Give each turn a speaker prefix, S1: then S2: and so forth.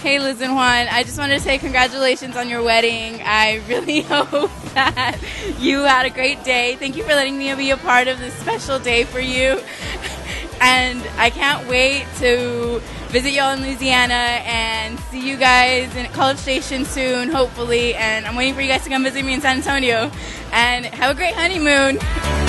S1: Hey, Liz and Juan, I just wanted to say congratulations on your wedding. I really hope that you had a great day. Thank you for letting me be a part of this special day for you. And I can't wait to visit y'all in Louisiana and see you guys in College Station soon, hopefully. And I'm waiting for you guys to come visit me in San Antonio. And have a great honeymoon.